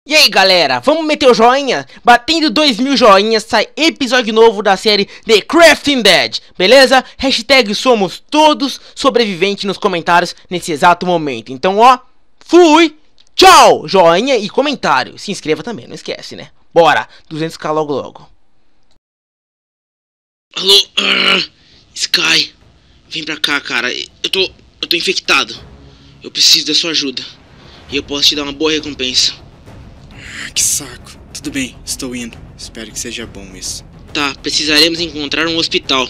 E aí galera, vamos meter o joinha? Batendo 2.000 joinhas, sai episódio novo da série The Crafting Dead, beleza? Hashtag somos todos sobreviventes nos comentários nesse exato momento. Então ó, fui, tchau, joinha e comentário. Se inscreva também, não esquece, né? Bora, 200k logo logo. Alô, Sky, vem pra cá, cara, eu tô infectado. Eu preciso da sua ajuda e eu posso te dar uma boa recompensa. Que saco. Tudo bem, estou indo. Espero que seja bom isso. Tá, precisaremos encontrar um hospital.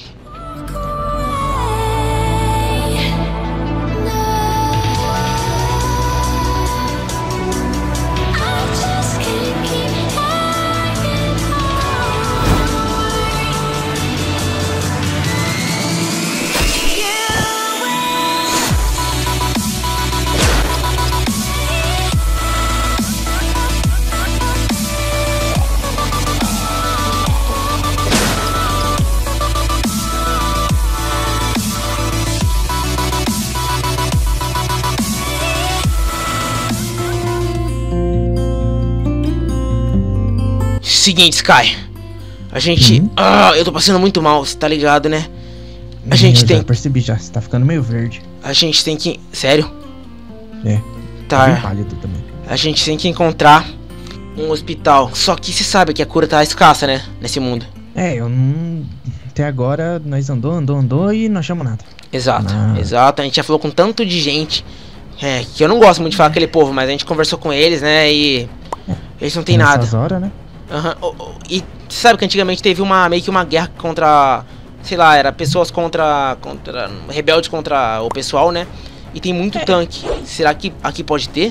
Seguinte, Sky, a gente... eu tô passando muito mal, você tá ligado, né? A gente tem... Já percebi já, você tá ficando meio verde. A gente tem que... Sério? É, tá bem pálido também. A gente tem que encontrar um hospital. Só que você sabe que a cura tá escassa, né? Nesse mundo. É, eu não... Até agora nós andou e não achamos nada. Exato, exato. A gente já falou com tanto de gente. Que eu não gosto muito de falar aquele povo, mas a gente conversou com eles, né? E... eles não tem nada. Nessas horas, né? E sabe que antigamente teve meio que uma guerra contra, sei lá, era pessoas contra rebeldes contra o pessoal, né? E tem muito tanque. Será que aqui pode ter?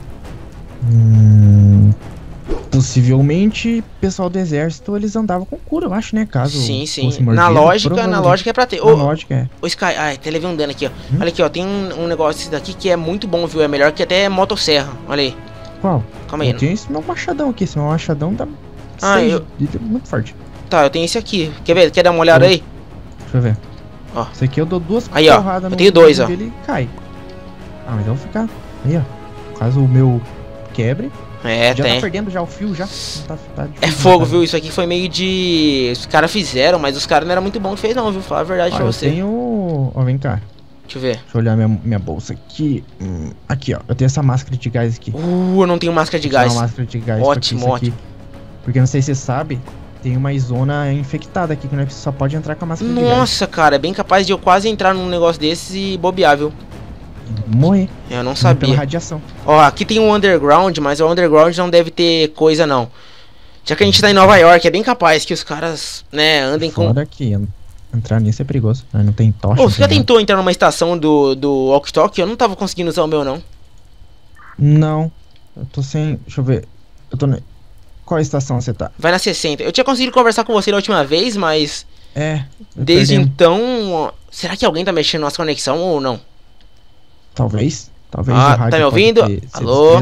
Possivelmente, pessoal do exército, eles andavam com cura, eu acho, né? Caso sim. Mordido, na lógica é pra ter. Na lógica é. O Sky, até levei andando aqui, ó. Olha aqui, ó, tem um negócio daqui que é muito bom, viu? É melhor que até motosserra. Olha aí. Qual? Calma aí. Eu tenho esse meu machadão aqui, esse meu machadão dá... muito forte. Tá, eu tenho esse aqui. Quer ver? Quer dar uma olhada aí? Deixa eu ver. Ó. Esse aqui eu dou duas aí, ó. Eu tenho dois, ó. Ele cai. Ah, mas eu vou ficar. Aí, ó. Caso o meu quebre. Já tem. Tá perdendo já o fio, já. Tá é fogo, viu? Isso aqui foi meio de... Os caras fizeram, mas os caras não eram muito bons que fez não, viu? Falar a verdade pra você. Eu tenho... Ó, vem cá. Deixa eu ver. Deixa eu olhar minha bolsa aqui. Aqui, ó. Eu tenho essa máscara de gás aqui. Eu não tenho máscara de gás. Uma máscara de gás. Ótimo, ótimo. Porque não sei se você sabe, tem uma zona infectada aqui que não é, só pode entrar com a máscara de gás. Nossa, cara, é bem capaz de eu quase entrar num negócio desses e bobear, viu? Morrer. Eu não sabia. Pela radiação. Ó, aqui tem um underground, mas o underground não deve ter coisa, não. Já que a gente tá em Nova York, é bem capaz que os caras, né, andem com... Fora que entrar nisso é perigoso, não tem tocha. Você já tentou entrar numa estação do Walk Talk? Eu não tava conseguindo usar o meu, não. Não, eu tô sem... Deixa eu ver. Eu tô... Qual estação você tá? Vai na 60. Eu tinha conseguido conversar com você da última vez, mas... Desde então... Será que alguém tá mexendo na nossa conexão ou não? Talvez. Talvez. Tá me ouvindo? Alô?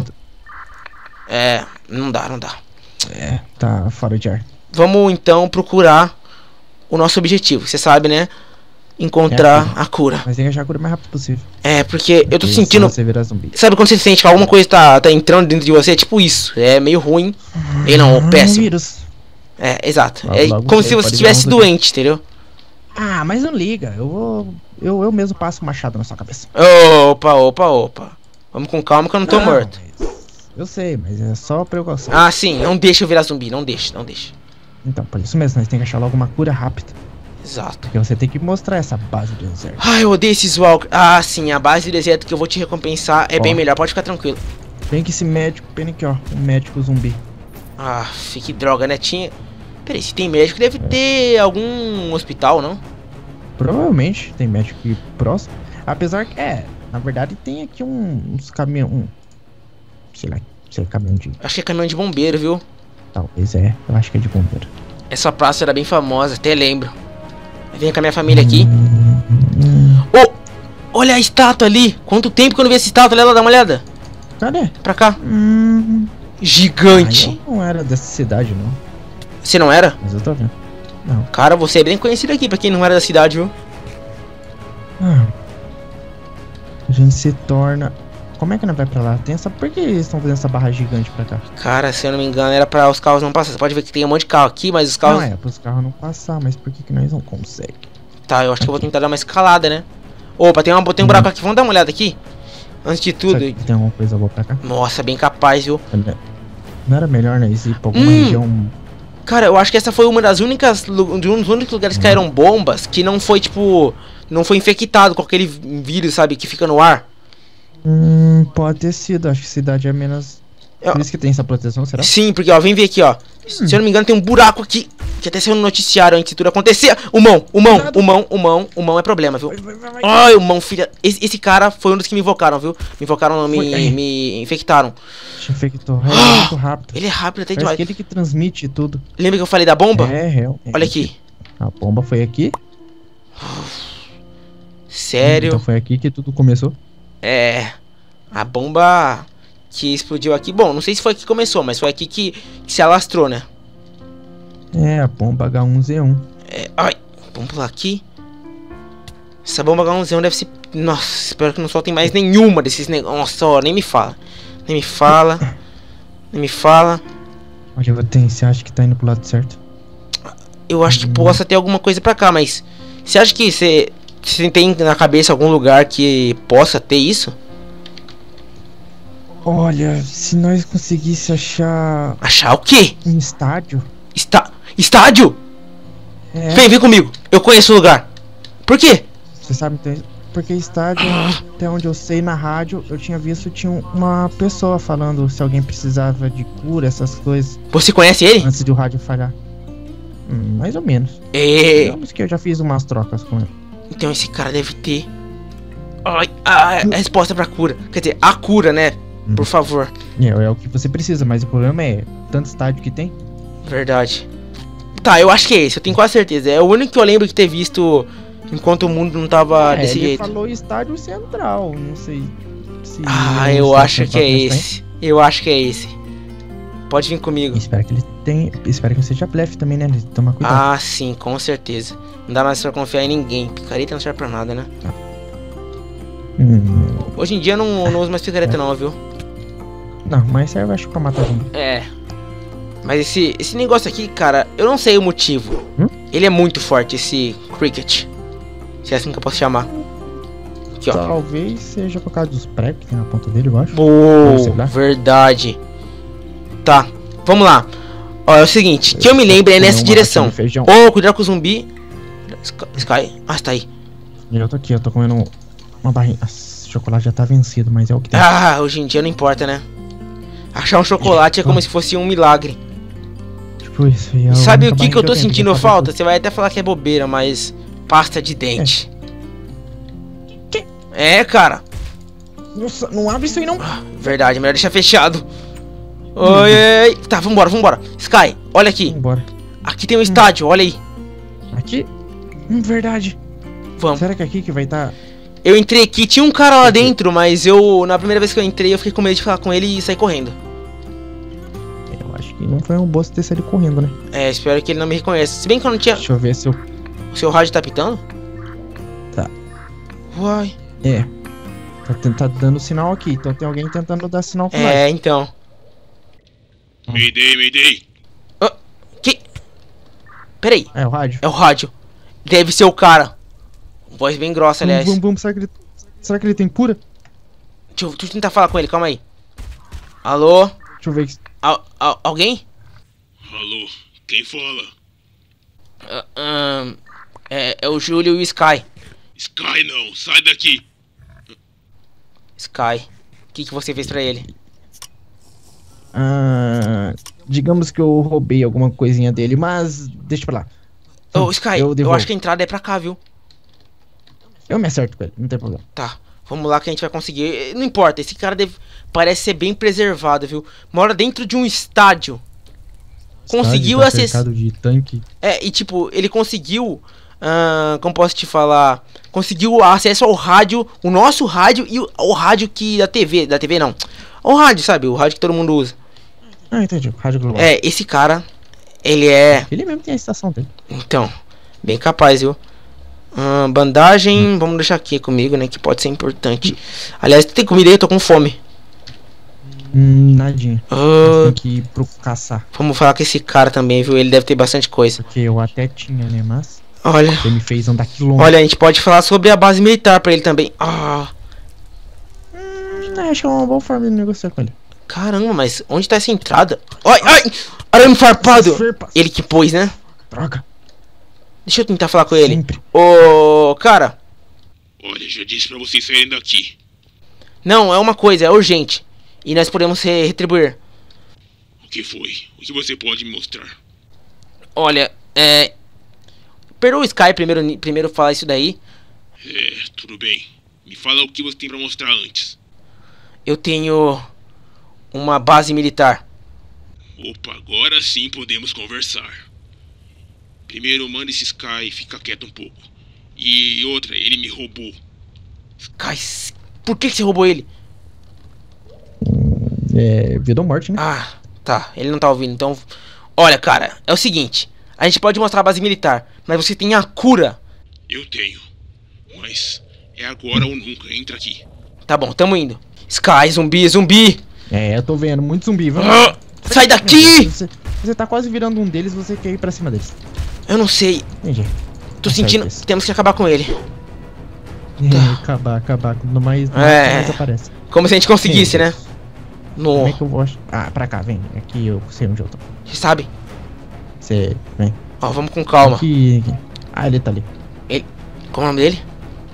Não dá. Tá fora de ar. Vamos então procurar o nosso objetivo. Você sabe, né? Encontrar a cura. Mas tem que achar a cura o mais rápido possível. Porque eu tô sentindo... Você virar zumbi. Sabe quando você sente que alguma coisa tá entrando dentro de você? É tipo isso. É meio ruim. E não, péssimo. Vírus. Exato. Logo Como se você estivesse doente, entendeu? Ah, mas não liga. Eu mesmo passo o machado na sua cabeça. Opa. Vamos com calma que eu não tô morto. Eu sei, mas é só precaução. Ah, sim. Não deixa eu virar zumbi. Não deixa. Então, por isso mesmo, nós temos que achar logo uma cura rápida. Exato. Porque você tem que mostrar essa base do deserto. Eu odeio esses walkers. Ah, sim. A base do deserto que eu vou te recompensar é bem melhor. Pode ficar tranquilo. Vem que esse médico... Pena aqui, ó. Um médico zumbi. Que droga, né? Peraí, se tem médico, deve ter algum hospital, não? Provavelmente tem médico aqui próximo. Apesar que, na verdade tem aqui uns caminhões... Sei lá, caminhão de... Acho que é caminhão de bombeiro, viu? Talvez eu acho que é de bombeiro. Essa praça era bem famosa, até lembro. Vem com a minha família aqui. Olha a estátua ali! Quanto tempo que eu não vi essa estátua? Olha lá, dá uma olhada. Cadê? Pra cá. Gigante. Eu não era dessa cidade, não. Você não era? Mas eu tô vendo. Não. Cara, você é bem conhecido aqui, pra quem não era da cidade, viu? A gente se torna Como é que não vai pra lá? Tem essa... Por que eles estão fazendo essa barra gigante pra cá? Cara, se eu não me engano, era pra os carros não passarem. Você pode ver que tem um monte de carro aqui, mas os carros... Não, é pros carros não passar, mas por que nós não conseguimos? Tá, eu acho que eu vou tentar dar uma escalada, né? Opa, tem um buraco aqui. Vamos dar uma olhada aqui? Antes de tudo. Será que tem alguma coisa boa pra cá? Nossa, bem capaz, viu? Não era melhor, né? Ir pra alguma região... Cara, eu acho que essa foi uma das únicas... Um dos únicos lugares que caíram bombas que não foi, tipo... Não foi infectado com aquele vírus, sabe? Que fica no ar. Pode ter sido. Acho que cidade é menos... Por isso que tem essa proteção, será? Sim, porque, ó, vem ver aqui, ó. Se eu não me engano, tem um buraco aqui. Que até saiu no noticiário antes de tudo acontecer. O mão é problema, viu? Ai, o mão, filha. Esse cara foi um dos que me invocaram, viu? Me invocaram, não, me infectaram. Te infectou. É muito rápido. Ele é rápido até Parece demais. aquele que transmite tudo. Lembra que eu falei da bomba? É, realmente. Olha aqui. A bomba foi aqui? Sério? Então foi aqui que tudo começou? É. A bomba que explodiu aqui. Bom, não sei se foi aqui que começou, mas foi aqui que se alastrou, né? É, a bomba H1Z1. É, ai, vamos pular aqui. Essa bomba H1Z1 deve ser... Nossa, espero que não soltem mais nenhuma desses negócios. Nossa, ó, nem me fala. Nem me fala. Nem me fala. Olha, você acha que tá indo pro lado certo? Eu acho que possa ter alguma coisa pra cá, mas... Você acha que você tem na cabeça algum lugar que possa ter isso? Olha, se nós conseguisse achar... Achar o quê? Um estádio... Estádio? É. Vem comigo. Eu conheço o lugar. Por quê? Você sabe, porque estádio, até onde eu sei, na rádio, eu tinha visto, tinha uma pessoa falando se alguém precisava de cura, essas coisas. Você conhece ele? Antes do rádio falhar. Mais ou menos. É. Digamos que eu já fiz umas trocas com ele. Então esse cara deve ter... Ai, a resposta pra cura. Quer dizer, a cura, né? Por favor. É o que você precisa, mas o problema é tanto estádio que tem. Verdade. Tá, eu acho que é esse, eu tenho quase certeza. É o único que eu lembro de ter visto enquanto o mundo não tava desse ele jeito. Falou estádio central, não sei se... eu acho que é esse. Eu acho que é esse. Pode vir comigo. Espero que ele tenha... Espero que não seja blefe também, né? Toma cuidado. Ah, sim, com certeza. Não dá mais pra confiar em ninguém. Picareta não serve pra nada, né? Hoje em dia eu não uso mais picareta não, viu? Não, mas serve acho pra matar zumbi. É. Mas esse negócio aqui, cara, eu não sei o motivo. Ele é muito forte, esse Cricket. Se é assim que eu posso chamar. Aqui, ó. Talvez seja por causa dos pregos que tem na ponta dele, eu acho. Boa, verdade. Tá, vamos lá. Ó, é o seguinte, que eu me lembro é nessa direção. Ô, cuidado com o zumbi. Sky, você tá aí. Eu tô aqui, eu tô comendo uma barrinha. Nossa, o chocolate já tá vencido, mas é o que tem. Ah, hoje em dia não importa, né? Achar um chocolate é como se fosse um milagre. Tipo isso. Sabe o que eu tô sentindo falta? Você vai até falar que é bobeira, mas... Pasta de dente. Que? É, cara. Nossa, não abre isso aí não. Verdade, melhor deixar fechado. Oi. Tá, vambora. Sky, olha aqui. Vambora. Aqui tem um estádio, olha aí. Aqui? Verdade. Vamos. Será que é aqui que vai estar... Eu entrei aqui, tinha um cara lá dentro, mas na primeira vez que eu entrei, eu fiquei com medo de falar com ele e sair correndo. Eu acho que não foi um bosta ter saído correndo, né? É, espero que ele não me reconheça. Se bem que eu não tinha... Deixa eu ver se eu... O seu rádio tá pitando? Tá. Uai. É. Tá dando sinal aqui, então tem alguém tentando dar sinal com nós. É, então. Mayday. Que? Peraí. É o rádio? É o rádio. Deve ser o cara. Voz bem grossa, aliás. Vamos. Será que ele tem cura? Deixa eu tentar falar com ele, calma aí. Alô? Deixa eu ver. Alguém? Alô, quem fala? É o Júlio e o Sky. Sky não, sai daqui. Sky, o que você fez pra ele? Digamos que eu roubei alguma coisinha dele, mas deixa pra lá. Ô, Sky, eu acho que a entrada é pra cá, viu? Eu me acerto com ele, não tem problema. Tá, vamos lá que a gente vai conseguir. Não importa, esse cara parece ser bem preservado, viu? Mora dentro de um estádio. Conseguiu acessar. De tanque. É, e tipo, ele conseguiu. Como posso te falar? Conseguiu acesso ao rádio, o nosso rádio e o rádio que da TV. Da TV não. O rádio, sabe? O rádio que todo mundo usa. Entendi. Rádio global. É, esse cara, ele é. Ele mesmo tem a estação dele. Então, bem capaz, viu? Bandagem, vamos deixar aqui comigo, né? Que pode ser importante. Aliás, tem comida aí? Eu tô com fome. Nadinha. Tem que ir pro caçar. Vamos falar com esse cara também, viu? Ele deve ter bastante coisa. Porque eu até tinha, né? Mas olha, ele me fez andar quilômetros. olha, a gente pode falar sobre a base militar pra ele também. Acho que é uma boa forma de negociar com ele. Caramba, mas onde tá essa entrada? Ai, ai! Arame farpado! Ele que pôs, né? Droga. Deixa eu tentar falar com ele. Sempre. Ô, cara. Olha, já disse pra vocês saírem daqui. Não, é uma coisa, é urgente. E nós podemos retribuir. O que foi? O que você pode me mostrar? Olha, perdoa o Sky primeiro falar isso daí. Tudo bem. Me fala o que você tem pra mostrar antes. Eu tenho uma base militar. Opa, agora sim podemos conversar. Primeiro, manda esse Sky ficar quieto um pouco. E outra, ele me roubou. Sky, por que você roubou ele? Vida ou morte, né? Ah, tá, ele não tá ouvindo, então... Olha, cara, é o seguinte. A gente pode mostrar a base militar, mas você tem a cura. Eu tenho. Mas é agora ou nunca, entra aqui. Tá bom, tamo indo. Sky, zumbi! Eu tô vendo, muito zumbi, vamos. Sai daqui! Você tá quase virando um deles, você quer ir pra cima deles. Eu não sei. Entendi. Tô sentindo que temos que acabar com ele. Acabar, quando mais aparece. Como se a gente conseguisse, né? Como é que eu vou achar? Pra cá, vem. Aqui eu sei onde eu tô. Você sabe? Você, vem. Ó, vamos com calma. Aqui. Ele tá ali. Qual é o nome dele?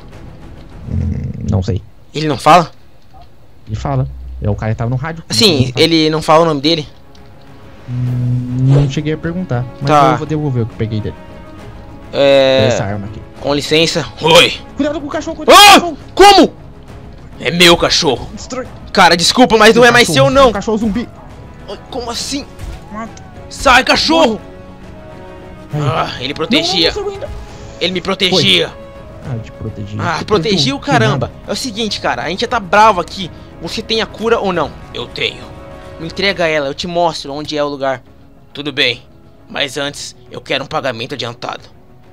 Não sei. Ele não fala? Ele fala. O cara tava no rádio. Sim, ele não fala o nome dele? Não cheguei a perguntar. Mas Tá. eu vou devolver o que eu peguei dele. Essa arma aqui. Com licença. Oi! Cuidado com o cachorro, cuidado com o cachorro! Como? É meu cachorro. Destrói. Cara, desculpa, mas não é mais seu, não. Cachorro zumbi. Como assim? Mata. Sai, cachorro! Aí. Ele protegia. Ele me protegia. Te protegi. Protegiu, caramba. É o seguinte, cara, a gente já tá bravo aqui. Você tem a cura ou não? Eu tenho. Me entrega ela, eu te mostro onde é o lugar. Tudo bem, mas antes eu quero um pagamento adiantado.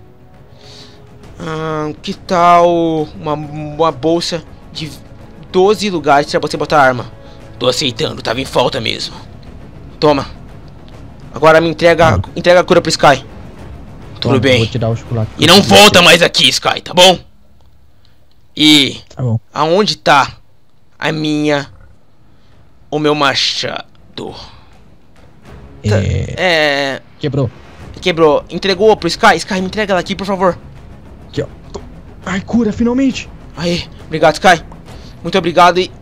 Que tal uma bolsa de 12 lugares pra você botar arma? Tô aceitando, tava em falta mesmo. Toma. Agora me entrega a cura pro Sky. Tudo bem. Vou te dar o chocolate. E não volta mais aqui, Sky, tá bom? E Tá bom. aonde tá o meu machado? Quebrou. Entregou pro Sky? Sky, me entrega ela aqui, por favor. Aqui, ó. Ai, cura, finalmente. Aí, obrigado, Sky. Muito obrigado e...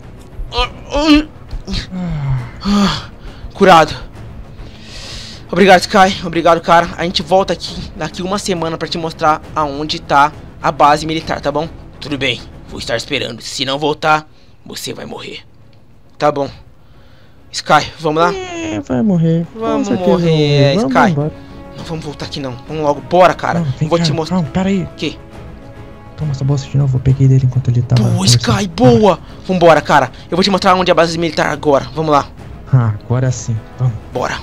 curado. Obrigado, Sky. Obrigado, cara. A gente volta aqui daqui uma semana pra te mostrar aonde tá a base militar, tá bom? Tudo bem, vou estar esperando. Se não voltar, você vai morrer. Tá bom. Sky, vamos lá? Vai morrer. Vamos Com certeza morrer, vamos Sky. embora. Não vamos voltar aqui, não. Vamos logo. Bora, cara. Vem Vou cá, te mostrar. Não, pera aí. O quê? Toma essa bolsa de novo. Eu peguei dele enquanto ele tava... Boa, Sky, boa. Vambora, cara. Eu vou te mostrar onde é a base militar agora. Vamos lá. Agora sim. Vamos. Bora.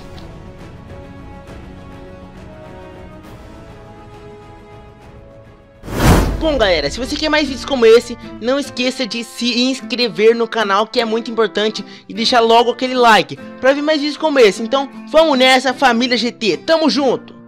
Bom, galera, se você quer mais vídeos como esse, não esqueça de se inscrever no canal, que é muito importante, e deixar logo aquele like pra ver mais vídeos como esse. Então, vamos nessa, família GT, tamo junto!